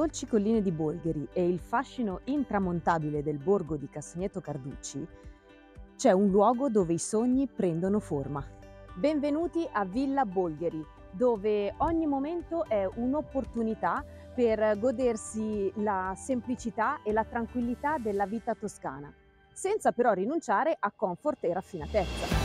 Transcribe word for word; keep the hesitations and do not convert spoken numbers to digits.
dolci colline di Bolgheri e il fascino intramontabile del borgo di Castagneto Carducci, c'è un luogo dove i sogni prendono forma. Benvenuti a Villa Bolgheri, dove ogni momento è un'opportunità per godersi la semplicità e la tranquillità della vita toscana, senza però rinunciare a comfort e raffinatezza.